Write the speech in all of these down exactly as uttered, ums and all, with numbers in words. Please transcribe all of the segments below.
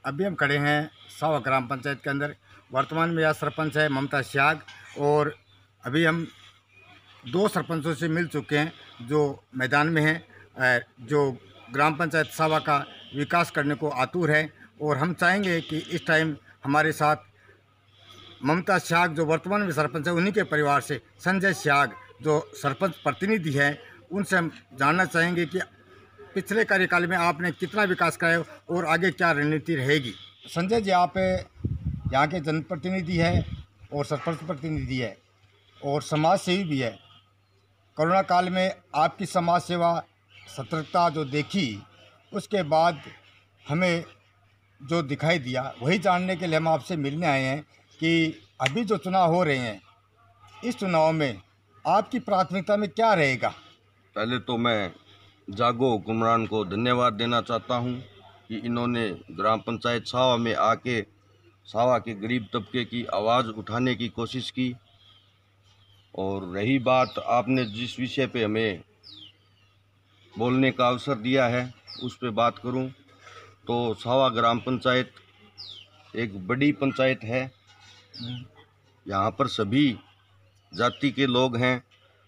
अभी हम खड़े हैं सावा ग्राम पंचायत के अंदर। वर्तमान में यह सरपंच है ममता श्याग, और अभी हम दो सरपंचों से मिल चुके हैं जो मैदान में हैं, जो ग्राम पंचायत सावा का विकास करने को आतुर है। और हम चाहेंगे कि इस टाइम हमारे साथ ममता श्याग जो वर्तमान में सरपंच है, उन्हीं के परिवार से संजय श्याग जो सरपंच प्रतिनिधि है, उनसे हम जानना चाहेंगे कि पिछले कार्यकाल में आपने कितना विकास कराया और आगे क्या रणनीति रहेगी। संजय जी, आप यहाँ के जनप्रतिनिधि है और सरपंच प्रतिनिधि है और समाज सेवी भी है। कोरोना काल में आपकी समाज सेवा सतर्कता जो देखी, उसके बाद हमें जो दिखाई दिया वही जानने के लिए हम आपसे मिलने आए हैं कि अभी जो चुनाव हो रहे हैं, इस चुनाव में आपकी प्राथमिकता में क्या रहेगा। पहले तो मैं जागो हुक्मरान को धन्यवाद देना चाहता हूं कि इन्होंने ग्राम पंचायत सावा में आके सावा के गरीब तबके की आवाज़ उठाने की कोशिश की। और रही बात, आपने जिस विषय पे हमें बोलने का अवसर दिया है उस पे बात करूं तो सावा ग्राम पंचायत एक बड़ी पंचायत है। यहाँ पर सभी जाति के लोग हैं,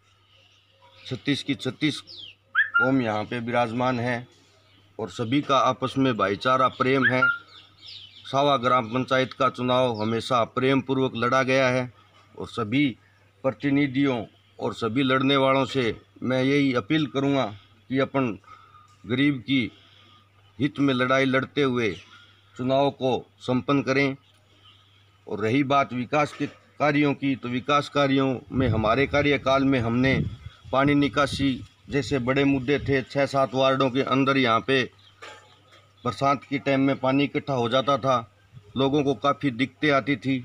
छत्तीस की छत्तीस कौम यहाँ पे विराजमान है और सभी का आपस में भाईचारा प्रेम है। सावा ग्राम पंचायत का चुनाव हमेशा प्रेम पूर्वक लड़ा गया है और सभी प्रतिनिधियों और सभी लड़ने वालों से मैं यही अपील करूँगा कि अपन गरीब की हित में लड़ाई लड़ते हुए चुनाव को संपन्न करें। और रही बात विकास के कार्यों की, तो विकास कार्यों में हमारे कार्यकाल में हमने पानी निकासी जैसे बड़े मुद्दे थे। छः सात वार्डों के अंदर यहाँ पे बरसात के टाइम में पानी इकट्ठा हो जाता था, लोगों को काफ़ी दिक्कतें आती थी।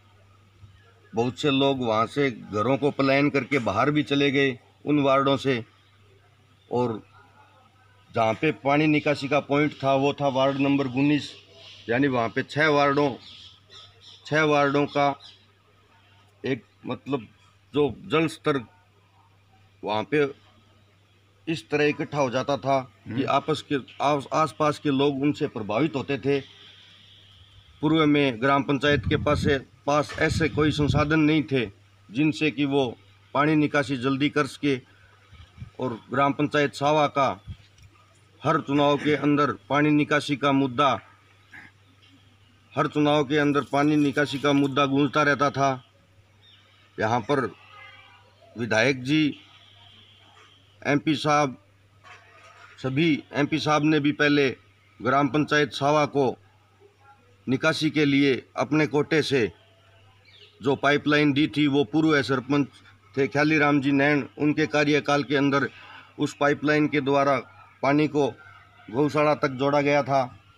बहुत से लोग वहाँ से घरों को पलायन करके बाहर भी चले गए उन वार्डों से। और जहाँ पे पानी निकासी का पॉइंट था वो था वार्ड नंबर उन्नीस, यानी वहाँ पे छः वार्डों छः वार्डों का एक मतलब जो जल स्तर वहाँ पे इस तरह इकट्ठा हो जाता था कि आपस के आस आसपास के लोग उनसे प्रभावित होते थे। पूर्व में ग्राम पंचायत के पास पास ऐसे कोई संसाधन नहीं थे जिनसे कि वो पानी निकासी जल्दी कर सके। और ग्राम पंचायत सावा का हर चुनाव के अंदर पानी निकासी का मुद्दा हर चुनाव के अंदर पानी निकासी का मुद्दा गूंजता रहता था। यहाँ पर विधायक जी, एमपी साहब, सभी एमपी साहब ने भी पहले ग्राम पंचायत सावा को निकासी के लिए अपने कोटे से जो पाइपलाइन दी थी, वो पूर्व सरपंच थे ख्याली राम जी नैन, उनके कार्यकाल के अंदर उस पाइपलाइन के द्वारा पानी को गौशाला तक जोड़ा गया था।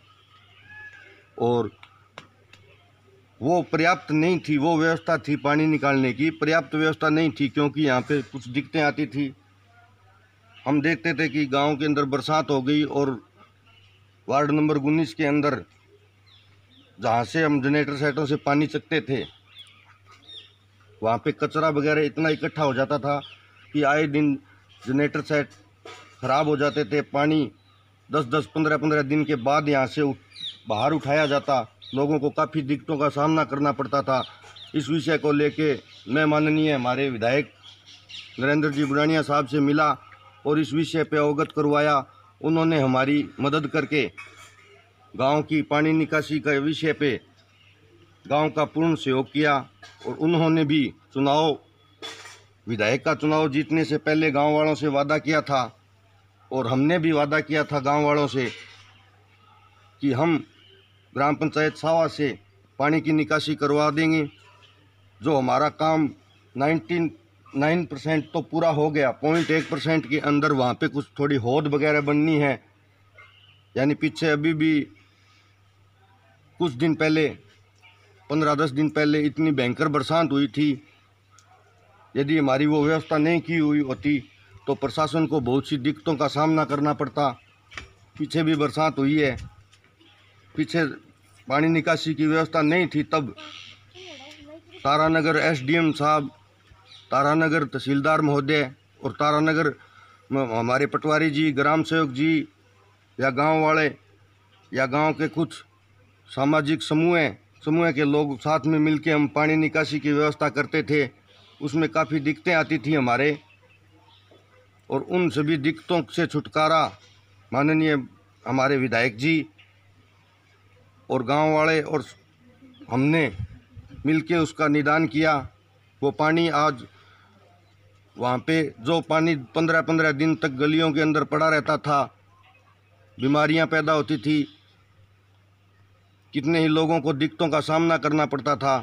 और वो पर्याप्त नहीं थी, वो व्यवस्था थी पानी निकालने की, पर्याप्त व्यवस्था नहीं थी क्योंकि यहाँ पे कुछ दिक्कतें आती थी। हम देखते थे कि गांव के अंदर बरसात हो गई और वार्ड नंबर उन्नीस के अंदर जहाँ से हम जनरेटर सेटों से पानी चकते थे, वहाँ पे कचरा वगैरह इतना इकट्ठा हो जाता था कि आए दिन जनरेटर सेट ख़राब हो जाते थे। पानी दस दस पंद्रह पंद्रह दिन के बाद यहाँ से बाहर उठाया जाता, लोगों को काफ़ी दिक्कतों का सामना करना पड़ता था। इस विषय को लेके मैं माननीय हमारे विधायक नरेंद्र जी बुरानिया साहब से मिला और इस विषय पे अवगत करवाया। उन्होंने हमारी मदद करके गांव की पानी निकासी के विषय पे गांव का पूर्ण सहयोग किया। और उन्होंने भी चुनाव विधायक का चुनाव जीतने से पहले गांव वालों से वादा किया था और हमने भी वादा किया था गांव वालों से कि हम ग्राम पंचायत सावा से पानी की निकासी करवा देंगे। जो हमारा काम नाइन्टी नाइन परसेंट तो पूरा हो गया, पॉइंट एक परसेंट के अंदर वहाँ पे कुछ थोड़ी हौद वगैरह बननी है। यानी पीछे अभी भी कुछ दिन पहले, पंद्रह दस दिन पहले इतनी भयंकर बरसात हुई थी। यदि हमारी वो व्यवस्था नहीं की हुई होती तो प्रशासन को बहुत सी दिक्कतों का सामना करना पड़ता। पीछे भी बरसात हुई है, पीछे पानी निकासी की व्यवस्था नहीं थी, तब तारानगर एसडीएम साहब, तारानगर तहसीलदार महोदय और तारानगर हमारे पटवारी जी, ग्राम सेवक जी या गांव वाले या गांव के कुछ सामाजिक समूह समूह के लोग साथ में मिलकर हम पानी निकासी की व्यवस्था करते थे। उसमें काफ़ी दिक्कतें आती थी हमारे, और उन सभी दिक्कतों से छुटकारा माननीय हमारे विधायक जी और गांव वाले और हमने मिलके उसका निदान किया। वो पानी आज वहाँ पे जो पानी पंद्रह पंद्रह दिन तक गलियों के अंदर पड़ा रहता था, बीमारियाँ पैदा होती थी, कितने ही लोगों को दिक्कतों का सामना करना पड़ता था।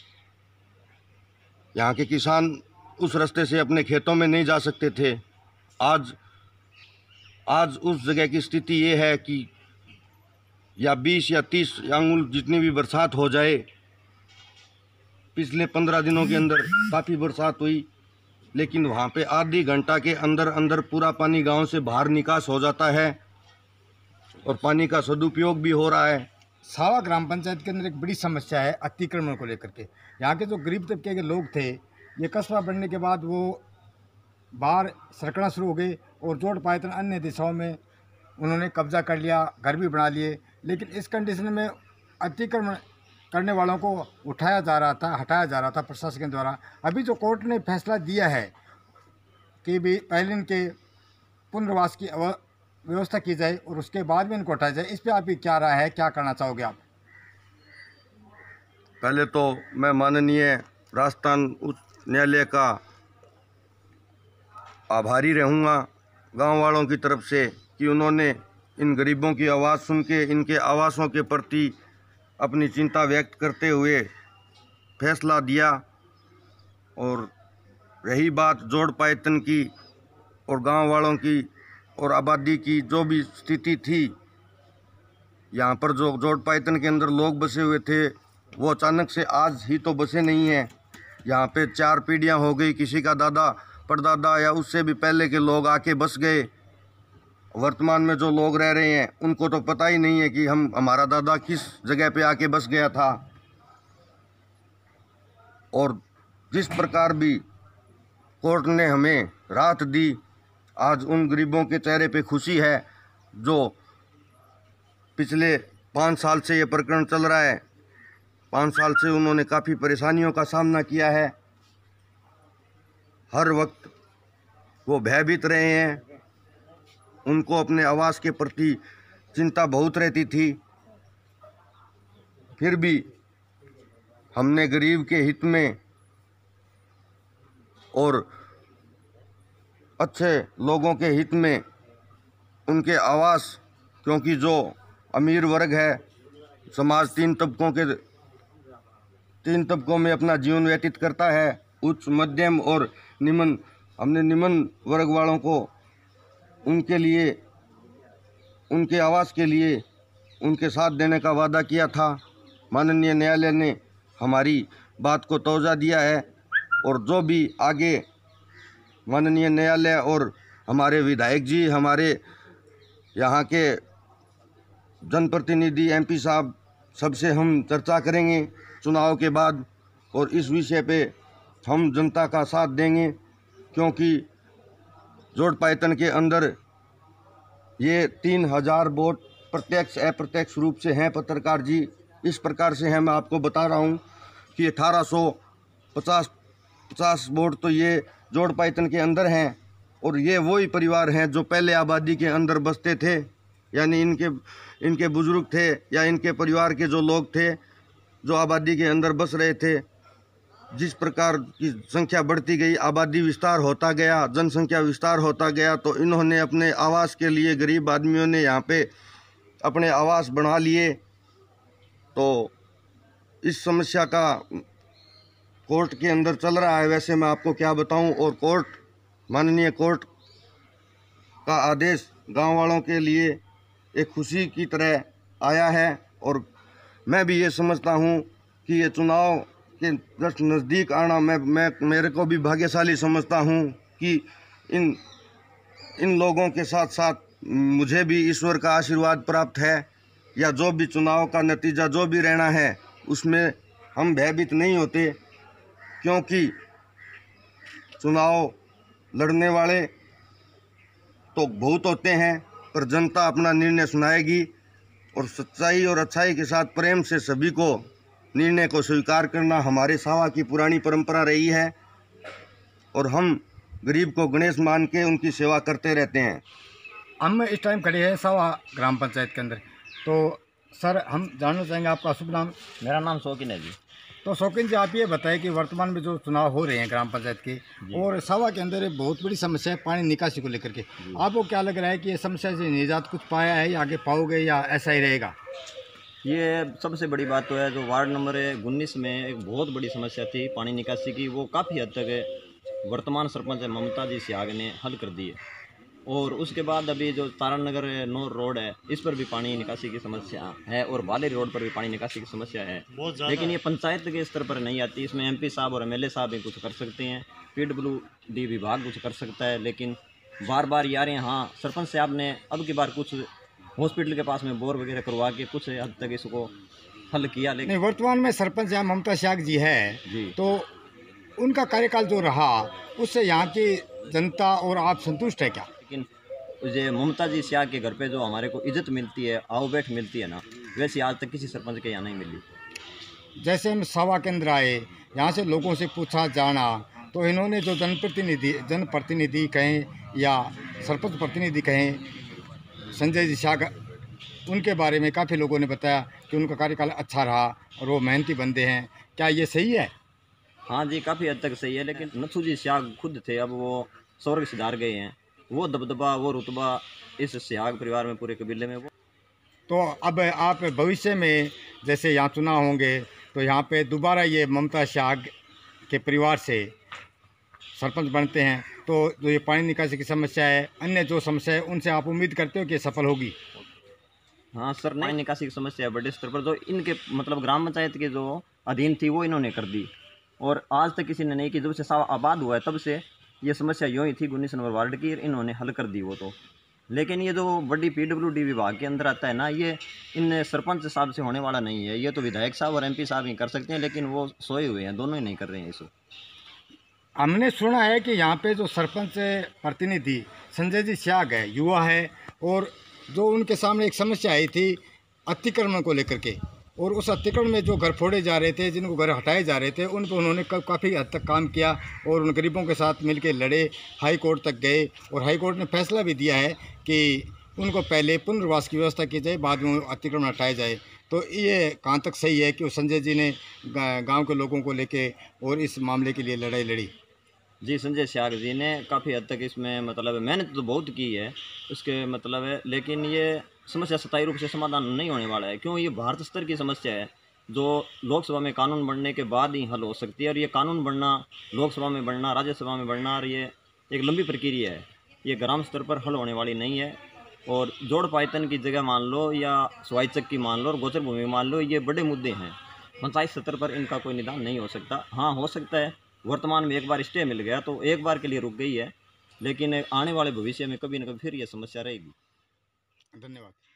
यहाँ के किसान उस रास्ते से अपने खेतों में नहीं जा सकते थे। आज आज उस जगह की स्थिति ये है कि या बीस या तीस आंगुल जितनी भी बरसात हो जाए, पिछले पंद्रह दिनों के अंदर काफ़ी बरसात हुई, लेकिन वहाँ पे आधी घंटा के अंदर अंदर पूरा पानी गांव से बाहर निकास हो जाता है और पानी का सदुपयोग भी हो रहा है। सावा ग्राम पंचायत के अंदर एक बड़ी समस्या है अतिक्रमण को लेकर के। यहाँ के जो गरीब तबके के लोग थे, ये कस्बा बनने के बाद वो बाहर सरकना शुरू हो गए और जोड़ पायतन अन्य दिशाओं में उन्होंने कब्जा कर लिया, घर भी बना लिए। लेकिन इस कंडीशन में अतिक्रमण करने वालों को उठाया जा रहा था, हटाया जा रहा था प्रशासन के द्वारा। अभी जो कोर्ट ने फैसला दिया है कि भी पहले इनके पुनर्वास की व्यवस्था की जाए और उसके बाद में इनको हटाया जाए, इस पर आपकी क्या राय है, क्या करना चाहोगे आप? पहले तो मैं माननीय राजस्थान उच्च न्यायालय का आभारी रहूँगा गांव वालों की तरफ से कि उन्होंने इन गरीबों की आवाज़ सुन के इनके आवासों के प्रति अपनी चिंता व्यक्त करते हुए फैसला दिया। और रही बात जोड़ पायतन की और गांव वालों की और आबादी की जो भी स्थिति थी, यहाँ पर जो जोड़ पायतन के अंदर लोग बसे हुए थे वो अचानक से आज ही तो बसे नहीं हैं। यहाँ पे चार पीढ़ियाँ हो गई, किसी का दादा परदादा या उससे भी पहले के लोग आके बस गए। वर्तमान में जो लोग रह रहे हैं उनको तो पता ही नहीं है कि हम हमारा दादा किस जगह पे आके बस गया था। और जिस प्रकार भी कोर्ट ने हमें राहत दी, आज उन गरीबों के चेहरे पे खुशी है जो पिछले पाँच साल से ये प्रकरण चल रहा है। पाँच साल से उन्होंने काफ़ी परेशानियों का सामना किया है। हर वक्त वो भयभीत रहे हैं, उनको अपने आवास के प्रति चिंता बहुत रहती थी। फिर भी हमने गरीब के हित में और अच्छे लोगों के हित में उनके आवास, क्योंकि जो अमीर वर्ग है, समाज तीन तबकों के तीन तबकों में अपना जीवन व्यतीत करता है, उच्च मध्यम और निम्न। हमने निम्न वर्ग वालों को उनके लिए उनके आवास के लिए उनके साथ देने का वादा किया था। माननीय न्यायालय ने हमारी बात को तवज्जो दिया है और जो भी आगे माननीय न्यायालय और हमारे विधायक जी, हमारे यहाँ के जनप्रतिनिधि एमपी साहब, सबसे हम चर्चा करेंगे चुनाव के बाद और इस विषय पे हम जनता का साथ देंगे, क्योंकि जोड़ पायतन के अंदर ये तीन हजार वोट प्रत्यक्ष अप्रत्यक्ष रूप से हैं। पत्रकार जी, इस प्रकार से हैं, मैं आपको बता रहा हूँ कि अठारह सौ पचास पचास वोट तो ये जोड़ पायतन के अंदर हैं और ये वही परिवार हैं जो पहले आबादी के अंदर बसते थे, यानी इनके इनके बुजुर्ग थे या इनके परिवार के जो लोग थे जो आबादी के अंदर बस रहे थे। जिस प्रकार की संख्या बढ़ती गई, आबादी विस्तार होता गया, जनसंख्या विस्तार होता गया, तो इन्होंने अपने आवास के लिए, गरीब आदमियों ने यहाँ पे अपने आवास बना लिए। तो इस समस्या का कोर्ट के अंदर चल रहा है, वैसे मैं आपको क्या बताऊं। और कोर्ट, माननीय कोर्ट का आदेश गांव वालों के लिए एक खुशी की तरह आया है और मैं भी ये समझता हूं कि ये चुनाव के जस्ट नज़दीक आना मैं मैं मेरे को भी भाग्यशाली समझता हूं कि इन इन लोगों के साथ साथ मुझे भी ईश्वर का आशीर्वाद प्राप्त है, या जो भी चुनाव का नतीजा जो भी रहना है उसमें हम भयभीत नहीं होते, क्योंकि चुनाव लड़ने वाले तो बहुत होते हैं पर जनता अपना निर्णय सुनाएगी और सच्चाई और अच्छाई के साथ प्रेम से सभी को निर्णय को स्वीकार करना हमारे सावा की पुरानी परंपरा रही है और हम गरीब को गणेश मान के उनकी सेवा करते रहते हैं। हम इस टाइम खड़े हैं सावा ग्राम पंचायत के अंदर। तो सर, हम जानना चाहेंगे आपका शुभ नाम। मेरा नाम शौकीन है जी। तो शौकीन जी, आप ये बताएं कि वर्तमान में जो चुनाव हो रहे हैं ग्राम पंचायत के, और सावा के अंदर एक बहुत बड़ी समस्या है पानी निकासी को लेकर के, आपको क्या लग रहा है कि ये समस्या से निजात कुछ पाया है या आगे पाओगे या ऐसा ही रहेगा? ये सबसे बड़ी बात तो है, जो वार्ड नंबर उन्नीस में एक बहुत बड़ी समस्या थी पानी निकासी की, वो काफ़ी हद तक वर्तमान सरपंच ममता जी सियाग ने हल कर दी है। और उसके बाद अभी जो तारण नगर नौ रोड है, इस पर भी पानी निकासी की समस्या है और बालेरी रोड पर भी पानी निकासी की समस्या है, लेकिन ये पंचायत के स्तर पर नहीं आती। इसमें एमपी साहब और एमएलए साहब भी कुछ कर सकते हैं, पीडब्ल्यू डी विभाग कुछ कर सकता है, लेकिन बार बार यार हाँ सरपंच साहब ने अब की बार कुछ हॉस्पिटल के पास में बोर वगैरह करवा के कुछ हद तक इसको हल किया। लेकिन वर्तमान में सरपंच यहाँ ममता सियाग जी है जी, तो उनका कार्यकाल जो रहा उससे यहाँ की जनता और आप संतुष्ट है क्या? लेकिन जो ममता जी सियाग के घर पे जो हमारे को इज्जत मिलती है, आओ बैठ मिलती है ना, वैसे आज तक किसी सरपंच के यहाँ नहीं मिली। जैसे हम सावा के अंदर आए, यहाँ से लोगों से पूछा जाना, तो इन्होंने जो जनप्रतिनिधि जनप्रतिनिधि कहें या सरपंच प्रतिनिधि कहें, संजय जी सियाग, उनके बारे में काफ़ी लोगों ने बताया कि उनका कार्यकाल अच्छा रहा और वो मेहनती बंदे हैं। क्या ये सही है? हाँ जी, काफ़ी हद तक सही है, लेकिन नथु जी सियाग खुद थे, अब वो स्वर्ग सिधार गए हैं। वो दबदबा, वो रुतबा इस सियाग परिवार में, पूरे कबीले में वो। तो अब आप भविष्य में जैसे यहाँ चुनाव होंगे तो यहाँ पे दोबारा ये ममता सियाग के परिवार से सरपंच बनते हैं, तो जो ये पानी निकासी की समस्या है, अन्य जो समस्या है, उनसे आप उम्मीद करते हो कि सफल होगी? हाँ सर, पानी निकासी की समस्या है बड़े स्तर पर, जो इनके मतलब ग्राम पंचायत के जो अधीन थी वो इन्होंने कर दी, और आज तक किसी ने नहीं की। जब से सावा आबाद हुआ है तब से ये समस्या यूँ ही थी उन्नीस नंबर वार्ड की, इन्होंने हल कर दी वो तो। लेकिन ये जो बड़ी पीडब्ल्यूडी विभाग के अंदर आता है ना, ये इन सरपंच साहब से होने वाला नहीं है। ये तो विधायक साहब और एमपी साहब ही कर सकते हैं, लेकिन वो सोए हुए हैं, दोनों ही नहीं कर रहे हैं इसको। हमने सुना है कि यहाँ पे जो सरपंच प्रतिनिधि संजय जी सियाग है, युवा है, और जो उनके सामने एक समस्या आई थी अतिक्रमण को लेकर के, और उस अतिक्रमण में जो घर फोड़े जा रहे थे, जिनको घर हटाए जा रहे थे, उन पर उन्होंने काफ़ी हद तक काम किया और उन गरीबों के साथ मिलकर लड़े, हाई कोर्ट तक गए, और हाई कोर्ट ने फैसला भी दिया है कि उनको पहले पुनर्वास की व्यवस्था की जाए, बाद में अतिक्रमण हटाए जाए। तो ये कहाँ तक सही है कि संजय जी ने गाँव के लोगों को लेके और इस मामले के लिए लड़ाई लड़ी? जी, संजय सियाग जी ने काफ़ी हद तक इसमें मतलब मेहनत तो बहुत की है उसके मतलब है, लेकिन ये समस्या स्थायी रूप से समाधान नहीं होने वाला है। क्यों? ये भारत स्तर की समस्या है जो लोकसभा में कानून बनने के बाद ही हल हो सकती है, और ये कानून बनना, लोकसभा में बढ़ना, राज्यसभा में बढ़ना, और ये एक लंबी प्रक्रिया है। ये ग्राम स्तर पर हल होने वाली नहीं है। और जोड़ पायतन की जगह मान लो या स्वाइचक की मान लो और गोचर भूमि मान लो, ये बड़े मुद्दे हैं। पंचायत स्तर पर इनका कोई निदान नहीं हो सकता। हाँ, हो सकता है वर्तमान में एक बार स्टे मिल गया तो एक बार के लिए रुक गई है, लेकिन आने वाले भविष्य में कभी न कभी फिर ये समस्या रहेगी। धन्यवाद।